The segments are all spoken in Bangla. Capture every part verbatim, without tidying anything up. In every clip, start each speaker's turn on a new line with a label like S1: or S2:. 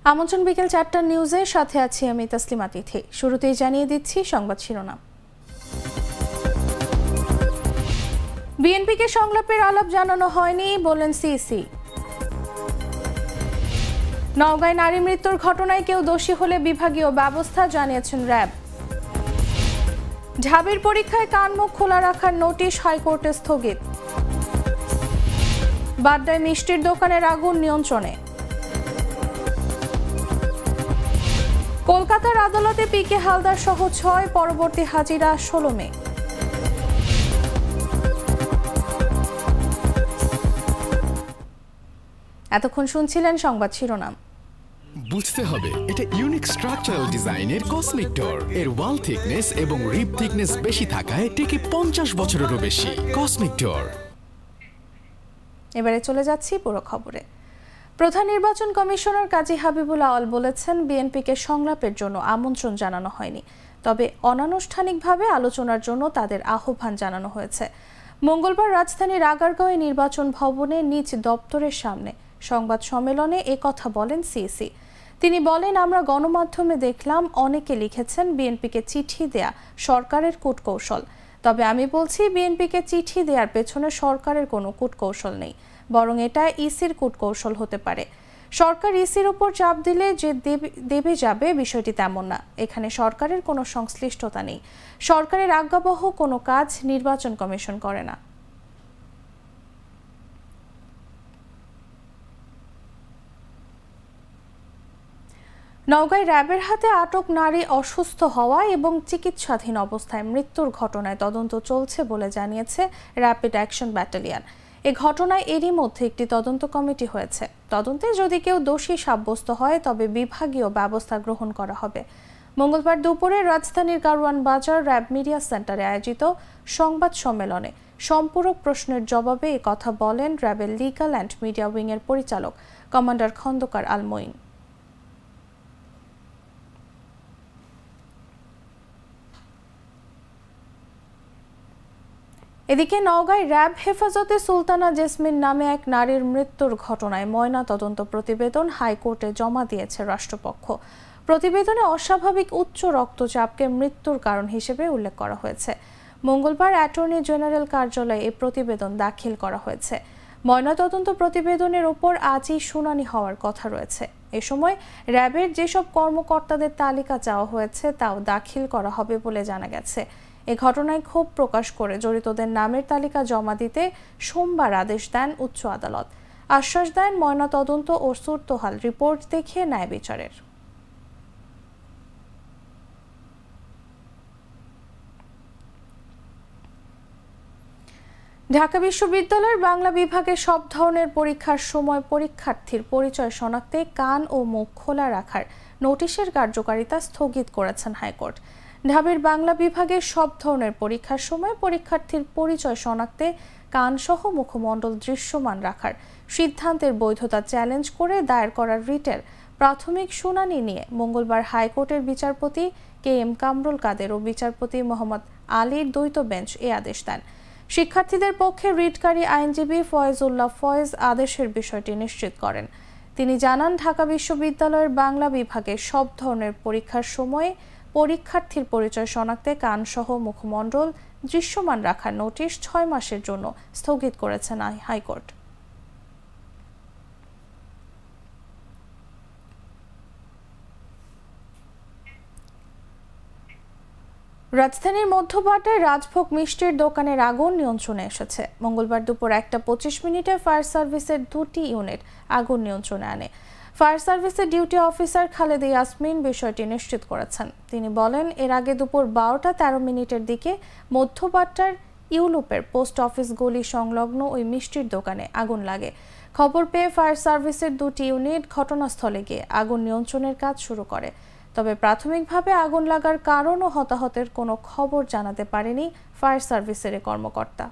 S1: আমন্ত্রণ বিকেল চারটার নিউজে সাথে আছি আমি তাসলিমা তিথি। শুরুতেই জানিয়ে দিচ্ছি সংবাদ শিরোনাম। বিএনপিকে সংলাপের আলাপ জানানো হয়নি বললেন সিসি। নওগাঁয় নারী মৃত্যুর ঘটনায় কেউ দোষী হলে বিভাগীয় ব্যবস্থা জানিয়েছেন র্যাব। ঢাবির পরীক্ষায় কান মুখ খোলা রাখার নোটিশ হাইকোর্টে স্থগিত। বাড্ডায় মিষ্টির দোকানের আগুন নিয়ন্ত্রণে। কলকাতার আদালতে পি কে হালদার সহ ছয়, পরবর্তী হাজিরা ষোলো মে। এতক্ষণ শুনছিলেন সংবাদ শিরোনাম।
S2: বুঝতে হবে এটা ইউনিক স্ট্রাকচারাল ডিজাইনের কসমিক ডোর। এর ওয়াল থিকনেস এবং রিব থিকনেস বেশি থাকায় টিকে পঞ্চাশ বছরেরও বেশি। Cosmic door.
S1: এবারে চলে যাচ্ছি পুরো খবরে। প্রধান নির্বাচন কমিশনার কাজী হাবিবুল আওয়াল বলেছেন, বিএনপিকে সংলাপের জন্য আমন্ত্রণ জানানো হয়নি, তবে অনানুষ্ঠানিকভাবে আলোচনার জন্য তাদের আহ্বান জানানো হয়েছে। মঙ্গলবার রাজধানীর আগারগাঁওয়ে নির্বাচন ভবনে নিজ দপ্তরের সামনে সংবাদ সম্মেলনে এ কথা বলেন সিসি। তিনি বলেন, আমরা গণমাধ্যমে দেখলাম অনেকে লিখেছেন বিএনপিকে চিঠি দেয়া সরকারের কূটকৌশল, তবে আমি বলছি বিএনপিকে চিঠি দেওয়ার পেছনে সরকারের কোনো কূটকৌশল নেই, বরং এটা ইসির কূটকৌশল হতে পারে। সরকার ইসির উপর চাপ দিলে যে দেবে যাবে বিষয়টি তেমন না। এখানে সরকারের কোনো সংশ্লিষ্টতা নেই। সরকারের আজ্ঞাবহ কোনো কাজ নির্বাচন কমিশন করে না। নওগাঁয় র্যাবের হাতে আটক নারী অসুস্থ হওয়া এবং চিকিৎসাধীন অবস্থায় মৃত্যুর ঘটনায় তদন্ত চলছে বলে জানিয়েছে র্যাপিড অ্যাকশন ব্যাটালিয়ন। এ ঘটনায় এরই মধ্যে একটি তদন্ত কমিটি হয়েছে। তদন্তে যদি কেউ দোষী সাব্যস্ত হয় তবে বিভাগীয় ব্যবস্থা গ্রহণ করা হবে। মঙ্গলবার দুপুরে রাজধানীর কারওয়ান বাজার র্যাব মিডিয়া সেন্টারে আয়োজিত সংবাদ সম্মেলনে সম্পূরক প্রশ্নের জবাবে এ কথা বলেন র্যাবের লিগ্যাল অ্যান্ড মিডিয়া উইংয়ের পরিচালক কমান্ডার খন্দকার আল মঈন। এদিকে নওগাঁয় র্যাব হেফাজতে সুলতানা জেসমিন নামে এক নারীর মৃত্যুর ঘটনায় ময়না তদন্ত প্রতিবেদন হাইকোর্টে জমা দিয়েছে রাষ্ট্রপক্ষ। প্রতিবেদনে অস্বাভাবিক উচ্চ রক্তচাপকে মৃত্যুর কারণ হিসেবে উল্লেখ করা হয়েছে। মঙ্গলবার অ্যাটর্নি জেনারেল কার্যালয়ে এই প্রতিবেদন দাখিল করা হয়েছে। ময়না তদন্ত প্রতিবেদনের ওপর আজই শুনানি হওয়ার কথা রয়েছে। এ সময় র্যাবের যেসব কর্মকর্তাদের তালিকা চাওয়া হয়েছে তাও দাখিল করা হবে বলে জানা গেছে। এ ঘটনায় ক্ষোভ প্রকাশ করে জড়িতদের নামের তালিকা জমা দিতে সোমবার আদেশ দেন উচ্চ আদালত। আশ্বাস দেন ময়নাতদন্ত ও সুরতহাল রিপোর্ট দেখে ন্যায় বিচারের। ঢাকা বিশ্ববিদ্যালয়ের বাংলা বিভাগে সব ধরনের পরীক্ষার সময় পরীক্ষার্থীর পরিচয় শনাক্তে কান ও মুখ খোলা রাখার নোটিশের কার্যকারিতা স্থগিত করেছেন হাইকোর্ট। ঢাবির বাংলা বিভাগের সব ধরনের পরীক্ষার সময় পরীক্ষার্থীর পরিচয় শনাক্তে কানসহ মুখমণ্ডল দৃশ্যমান রাখার সিদ্ধান্তের বৈধতা চ্যালেঞ্জ করে দায়ের করা রিটের প্রাথমিক শুনানি নিয়ে মঙ্গলবার হাইকোর্টের বিচারপতি কে এম কামরুল কাদের ও বিচারপতি মোহাম্মদ আলীর দ্বৈত বেঞ্চ এ আদেশ দেন। শিক্ষার্থীদের পক্ষে রিটকারী আইনজীবী ফয়েজুল্লাহ ফয়েজ আদেশের বিষয়টি নিশ্চিত করেন। তিনি জানান, ঢাকা বিশ্ববিদ্যালয়ের বাংলা বিভাগে সব ধরনের পরীক্ষার সময়ে পরীক্ষার্থীর পরিচয় শনাক্তে কানসহ মুখমণ্ডল দৃশ্যমান রাখার নোটিশ ছয় মাসের জন্য স্থগিত করেছেন হাইকোর্ট। রাজধানীর মধ্যবাড্ডায় রাজভোগ মিষ্টির দোকানের আগুন নিয়ন্ত্রণে এসেছে। মঙ্গলবার দুপুর একটা পঁচিশ মিনিটে ফায়ার সার্ভিসের দুটি ইউনিট আগুন নিয়ন্ত্রণে আনে। ফায়ার সার্ভিসের ডিউটি অফিসার খালেদ ইয়াসমিন বিষয়টি নিশ্চিত করেছেন। তিনি বলেন, এর আগে দুপুর বারোটা তেরো মিনিটের দিকে মধ্যবাড্ডার ইউলুপের পোস্ট অফিস গলি সংলগ্ন ওই মিষ্টির দোকানে আগুন লাগে। খবর পেয়ে ফায়ার সার্ভিসের দুটি ইউনিট ঘটনাস্থলে গিয়ে আগুন নিয়ন্ত্রণের কাজ শুরু করে। তবে প্রাথমিকভাবে আগুন লাগার কারণ ও হতাহতের কোনো খবর জানাতে পারেনি ফায়ার সার্ভিসের কর্মকর্তা।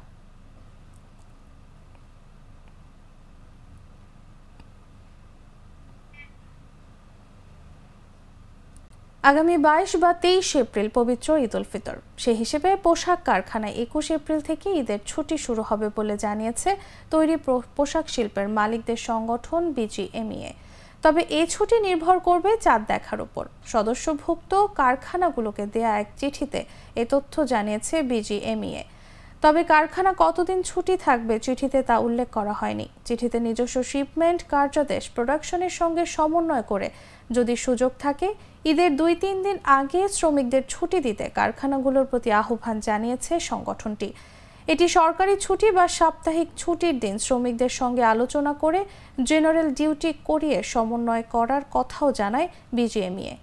S1: আগামী বাইশ বা তেইশ এপ্রিল পবিত্র ঈদ উল ফিতর। সে হিসেবে পোশাক কারখানায় একুশ এপ্রিল থেকে ঈদের ছুটি শুরু হবে বলে জানিয়েছে তৈরি পোশাক শিল্পের মালিকদের সংগঠন বিজিএমইএ। তবে এই ছুটি নির্ভর করবে চাঁদ দেখার উপর। সদস্যভুক্ত কারখানাগুলোকে দেয়া এক চিঠিতে এ তথ্য জানিয়েছে বিজিএমইএ। তবে কারখানা কতদিন ছুটি থাকবে চিঠিতে তা উল্লেখ করা হয়নি। চিঠিতে নিজস্ব শিপমেন্ট, কার্যাদেশ, প্রোডাকশনের সঙ্গে সমন্বয় করে যদি সুযোগ থাকে ঈদের দুই তিন দিন আগে শ্রমিকদের ছুটি দিতে কারখানাগুলোর প্রতি আহ্বান জানিয়েছে সংগঠনটি। এটি সরকারি ছুটি বা সাপ্তাহিক ছুটির দিন শ্রমিকদের সঙ্গে আলোচনা করে জেনারেল ডিউটি করিয়ে সমন্বয় করার কথাও জানায় বিজিএমইএ।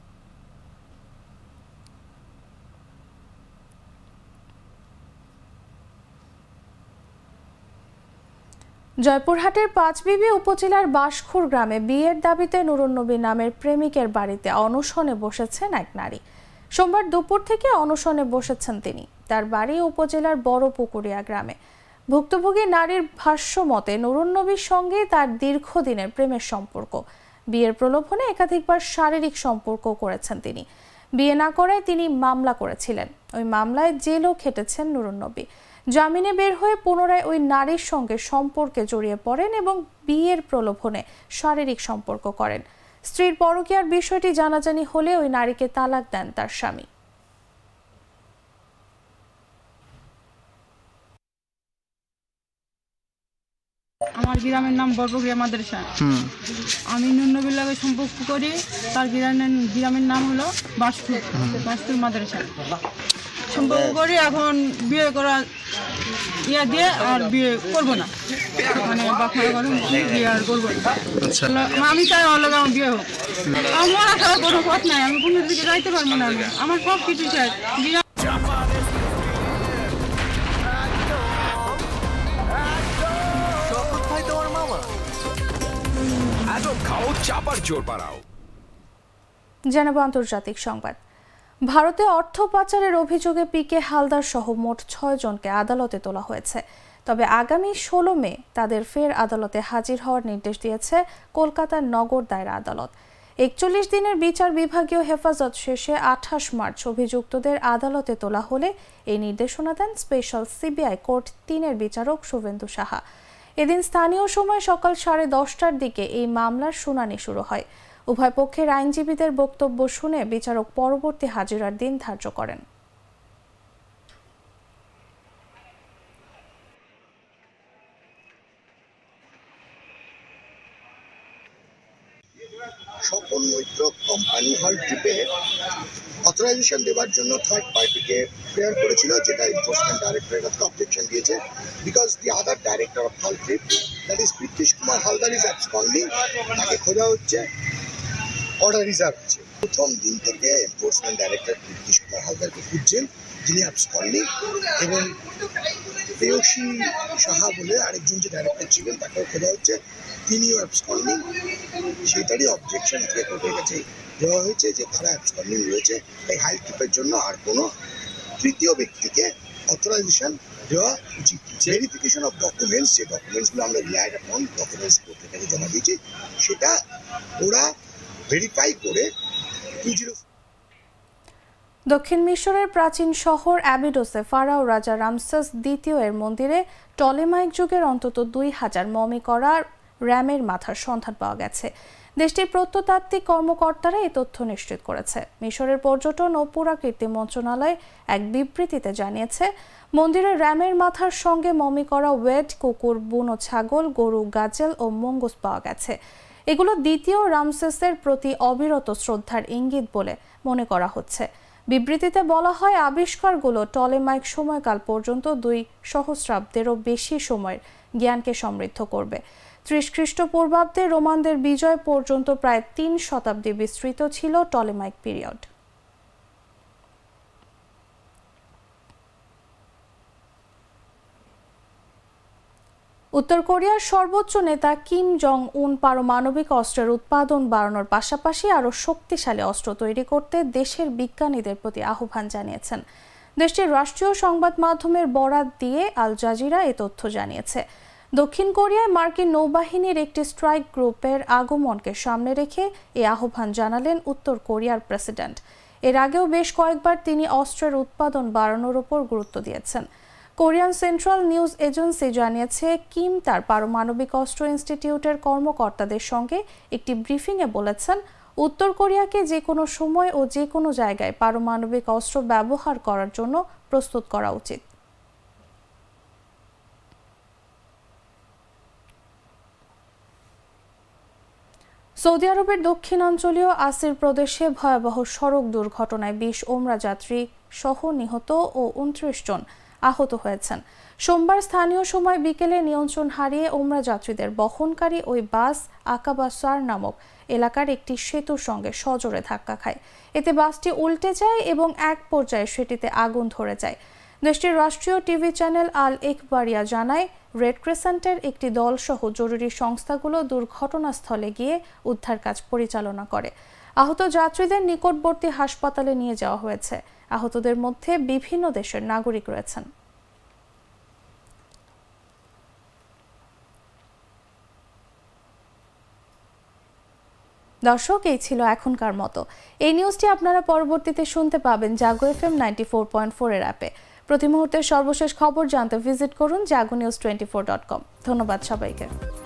S1: জয়পুরহাটের পাঁচবিবি উপজেলার বাসখুর গ্রামে বিয়ের দাবিতে নুরুন্নবী নামের প্রেমিকের বাড়িতে অনশনে বসেছেন এক নারী। সোমবার দুপুর থেকে অনশনে বসেছেন তিনি। তার বাড়ি উপজেলার বড় পুকুরিয়া গ্রামে। ভুক্তভোগী নারীর ভাষ্য মতে নুরুন্নবীর সঙ্গে তার দীর্ঘদিনের প্রেমের সম্পর্ক। বিয়ের প্রলোভনে একাধিকবার শারীরিক সম্পর্ক করেছেন তিনি। বিয়ে না করায় তিনি মামলা করেছিলেন। ওই মামলায় জেলও খেটেছেন নুরুন্নবী। জামিনে বের হয়ে পুনরায় ওই নারীর সঙ্গে সম্পর্কে জড়িয়ে পড়েন এবং বিয়ের প্রলোভনে শারীরিক সম্পর্ক করেন। স্ত্রীর পরকীয়ার বিষয়টি জানাজানি হলে ওই নারীকে তালাক দেন তার স্বামী।
S3: আমার গ্রামের নাম বড়পুকুরিয়া মাদ্রাসা। আমি নুরুন্নবীর লাগে সম্পর্ক করি। তার গ্রামের গ্রামের নাম হলো বাসপুর বাসপুর মাদ্রাসা। সম্পর্ক করি, এখন বিয়ে করা ইয়া দিয়ে আর বিয়ে করবো না, মানে বাপমারা করে বিয়ে আর করবো না। আমি চাই অল্প আমার বিয়ে হোক। আমার খাওয়ার কোনো পথ নাই, আমি কোনো দিকে যাইতে পারবো না। আমি আমার সব কিছু চাই।
S1: জানাবো আন্তর্জাতিক সংবাদ। ভারতে অর্থ পাচারের অভিযোগে পিকে হালদার সহ মোট ছয় জনকে আদালতে তোলা হয়েছে। তবে আগামী ষোলো মে তাদের ফের আদালতে হাজির হওয়ার নির্দেশ দিয়েছে কলকাতার নগর দায়রা আদালত। একচল্লিশ দিনের বিচার বিভাগীয় হেফাজত শেষে আঠাশ মার্চ অভিযুক্তদের আদালতে তোলা হলে এই নির্দেশনা দেন স্পেশাল সিবিআই কোর্ট তিনের বিচারক শুভেন্দু সাহা। এদিন স্থানীয় সময় সকাল সাড়ে দশটার দিকে এই মামলার শুনানি শুরু হয়। উভয় পক্ষের আইনজীবীদের বক্তব্য শুনে বিচারক পরবর্তী হাজিরার দিন ধার্য করেন।
S4: সকল মৈত্র কোম্পানি হল ট্রিপে অথরাইজেশন দেওয়ার জন্য থার্ড পার্টিকে প্রেয়ার করেছিল, যেটা এনফোর্সমেন্ট ডাইরেক্টরের কাছে অবজেকশন দিয়েছে। Because the other director of hall trip, that is Pritish Kumar Haldar, is absconding. তাকে খোঁজা হচ্ছে, অর্ডার রিজার্ভ আছে। প্রথম দিন থেকে এনফোর্সমেন্ট ডাইরেক্টর প্রীতিশ কুমার হালদারকে খুঁজছেন, যিনি অ্যাবসকন্ডিং, এবং প্রেয়সী সাহা বলে আরেকজন যে ডাইরেক্টর ছিলেন তাকেও খোঁজা হচ্ছে, তিনিও অ্যাবসকন্ডিং। সেটারই অবজেকশন থেকে কোর্টের কাছে দেওয়া হয়েছে যে তারা অ্যাবসকন্ডিং রয়েছে, তাই হাই ট্রিপের জন্য আর কোনো তৃতীয় ব্যক্তিকে অথরাইজেশন দেওয়া উচিত। ভেরিফিকেশন অফ ডকুমেন্টস, যে ডকুমেন্টসগুলো আমরা রিলাইড অন ডকুমেন্টস কোর্টের কাছে জমা দিয়েছি, সেটা ওরা ভেরিফাই করে টু জিরো।
S1: দক্ষিণ মিশরের প্রাচীন শহর অ্যাবিডোসে ফারাও রাজা রামসেস দ্বিতীয় এর মন্দিরে টলেমাইক যুগের অন্তত দুই হাজার মমি করা র্যামের মাথার সন্ধান পাওয়া গেছে। দেশটির প্রত্নতাত্ত্বিক কর্মকর্তারা এই তথ্য নিশ্চিত করেছে। মিশরের পর্যটন ও পুরাকীর্তি মন্ত্রণালয় এক বিবৃতিতে জানিয়েছে, মন্দিরের র্যামের মাথার সঙ্গে মমি করা ওয়েট, কুকুর, বুনো ছাগল, গরু, গাজেল ও মঙ্গুস পাওয়া গেছে। এগুলো দ্বিতীয় রামসেসের প্রতি অবিরত শ্রদ্ধার ইঙ্গিত বলে মনে করা হচ্ছে। বিবৃতিতে বলা হয়, আবিষ্কারগুলো টলেমাইক সময়কাল পর্যন্ত দুই সহস্রাব্দেরও বেশি সময়ের জ্ঞানকে সমৃদ্ধ করবে। ত্রিশ খ্রিস্টপূর্বাব্দে রোমানদের বিজয় পর্যন্ত প্রায় তিন শতাব্দী বিস্তৃত ছিল টলেমাইক পিরিয়ড। উত্তর কোরিয়ার সর্বোচ্চ নেতা কিম জং উন পারমাণবিক অস্ত্রের উৎপাদন বাড়ানোর পাশাপাশি আরও শক্তিশালী অস্ত্র তৈরি করতে দেশের বিজ্ঞানীদের প্রতি আহ্বান জানিয়েছেন। দেশটির রাষ্ট্রীয় সংবাদ মাধ্যমের বরাত দিয়ে আল জাজিরা এ তথ্য জানিয়েছে। দক্ষিণ কোরিয়ায় মার্কিন নৌবাহিনীর একটি স্ট্রাইক গ্রুপের আগমনকে সামনে রেখে এই আহ্বান জানালেন উত্তর কোরিয়ার প্রেসিডেন্ট। এর আগেও বেশ কয়েকবার তিনি অস্ত্রের উৎপাদন বাড়ানোর উপর গুরুত্ব দিয়েছেন। কোরিয়ান সেন্ট্রাল নিউজ এজেন্সি জানিয়েছে, কিম তার পারমাণবিক অস্ত্র ইনস্টিটিউটের কর্মকর্তাদের সঙ্গে একটি ব্রিফিংয়ে বলেছেন, উত্তর কোরিয়াকে যে কোনো সময় ও যে কোনো জায়গায় পারমাণবিক অস্ত্র ব্যবহার করার জন্য প্রস্তুত করা উচিত। সৌদি আরবের দক্ষিণাঞ্চলীয় আসির প্রদেশে ভয়াবহ সড়ক দুর্ঘটনায় বিশ ওমরা যাত্রী সহ নিহত ও উনত্রিশ জন আহত হয়েছেন। সোমবার স্থানীয় সময় বিকেলে নিয়ন্ত্রণ হারিয়ে ওমরা যাত্রীদের বহনকারী ওই বাস আকাবা সার নামক এলাকার একটি সেতুর সঙ্গে সজোরে ধাক্কা খায়। এতে বাসটি উল্টে যায় এবং এক পর্যায়ে সেটিতে আগুন ধরে যায়। দেশটির রাষ্ট্রীয় টিভি চ্যানেল আল ইখবারিয়া জানায়, রেড ক্রিসেন্টের একটি দল সহ জরুরি সংস্থাগুলো দুর্ঘটনাস্থলে গিয়ে উদ্ধার কাজ পরিচালনা করে। আহত যাত্রীদের নিকটবর্তী হাসপাতালে নিয়ে যাওয়া হয়েছে। আহতদের মধ্যে বিভিন্ন দেশের নাগরিক রয়েছেন। দর্শক, এই ছিল এখনকার মতো। এই নিউজটি আপনারা পরবর্তীতে শুনতে পাবেন Jago F M ninety four point four এর অ্যাপে। প্রতি মুহূর্তের সর্বশেষ খবর জানতে ভিজিট করুন Jago news twenty four dot com. ধন্যবাদ সবাইকে।